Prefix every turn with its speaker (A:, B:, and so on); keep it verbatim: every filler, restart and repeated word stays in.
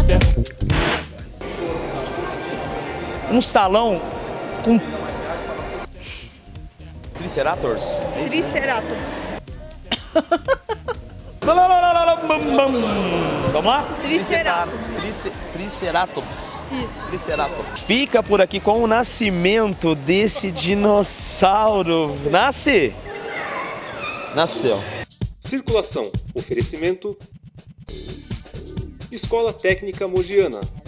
A: Um salão com Triceratops.
B: Triceratops.
A: Vamos lá?
B: Triceratops.
A: Trice- Triceratops.
B: Isso.
A: Triceratops. Fica por aqui com o nascimento desse dinossauro. Nasce? Nasceu.
C: Circulação. Oferecimento. Escola Técnica Mogiana.